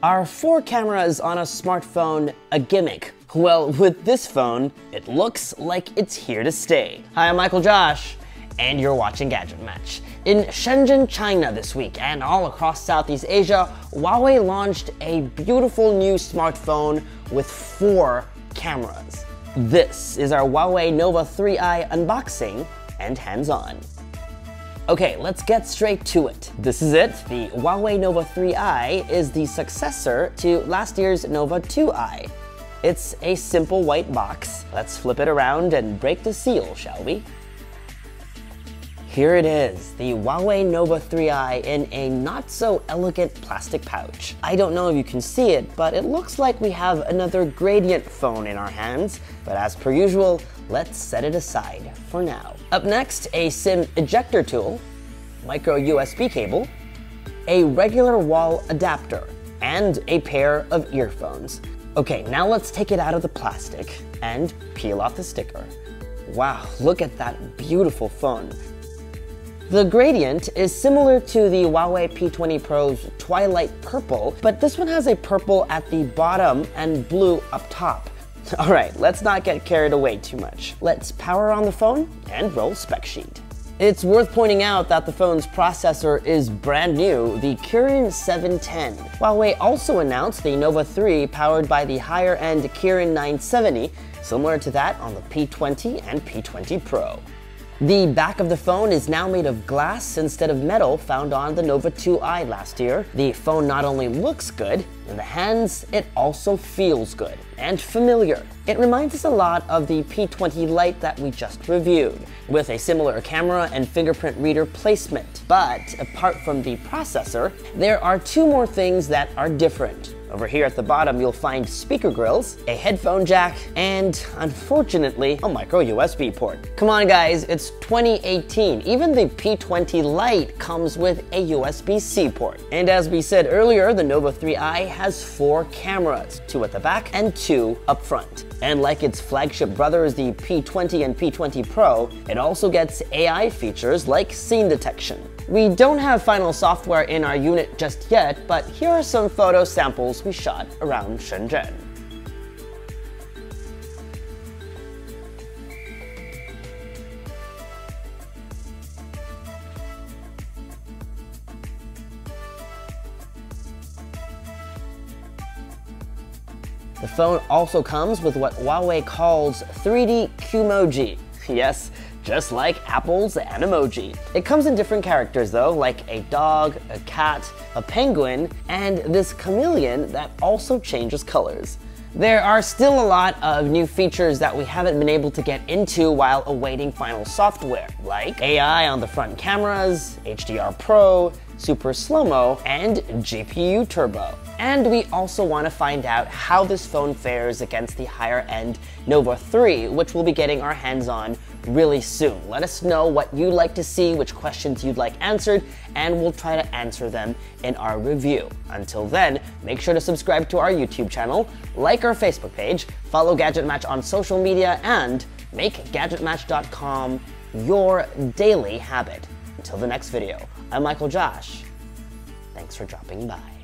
Are 4 cameras on a smartphone a gimmick? Well, with this phone, it looks like it's here to stay. Hi, I'm Michael Josh, and you're watching GadgetMatch. In Shenzhen, China this week, and all across Southeast Asia, Huawei launched a beautiful new smartphone with 4 cameras. This is our Huawei Nova 3i unboxing and hands-on. Okay, let's get straight to it. This is it. The Huawei Nova 3i is the successor to last year's Nova 2i. It's a simple white box. Let's flip it around and break the seal, shall we? Here it is, the Huawei Nova 3i in a not-so-elegant plastic pouch. I don't know if you can see it, but it looks like we have another gradient phone in our hands. But as per usual, let's set it aside for now. Up next, a SIM ejector tool, micro USB cable, a regular wall adapter, and a pair of earphones. Okay, now let's take it out of the plastic and peel off the sticker. Wow, look at that beautiful phone. The gradient is similar to the Huawei P20 Pro's Twilight Purple, but this one has a purple at the bottom and blue up top. Alright, let's not get carried away too much. Let's power on the phone and roll spec sheet. It's worth pointing out that the phone's processor is brand new, the Kirin 710. Huawei also announced the Nova 3 powered by the higher-end Kirin 970, similar to that on the P20 and P20 Pro. The back of the phone is now made of glass instead of metal found on the Nova 2i last year. The phone not only looks good, in the hands, it also feels good and familiar. It reminds us a lot of the P20 Lite that we just reviewed, with a similar camera and fingerprint reader placement. But apart from the processor, there are 2 more things that are different. Over here at the bottom, you'll find speaker grills, a headphone jack, and unfortunately, a micro USB port. Come on guys, it's 2018. Even the P20 Lite comes with a USB-C port. And as we said earlier, the Nova 3i has 4 cameras, 2 at the back and 2 up front. And like its flagship brothers, the P20 and P20 Pro, it also gets AI features like scene detection. We don't have final software in our unit just yet, but here are some photo samples we shot around Shenzhen. The phone also comes with what Huawei calls 3D Qmoji. Yes, just like Apple's Animoji. It comes in different characters though, like a dog, a cat, a penguin, and this chameleon that also changes colors. There are still a lot of new features that we haven't been able to get into while awaiting final software, like AI on the front cameras, HDR Pro, Super Slow-Mo, and GPU Turbo. And we also want to find out how this phone fares against the higher-end Nova 3, which we'll be getting our hands on really soon. Let us know what you'd like to see, which questions you'd like answered, and we'll try to answer them in our review. Until then, make sure to subscribe to our YouTube channel, like our Facebook page, follow GadgetMatch on social media, and make GadgetMatch.com your daily habit. Until the next video, I'm Michael Josh. Thanks for dropping by.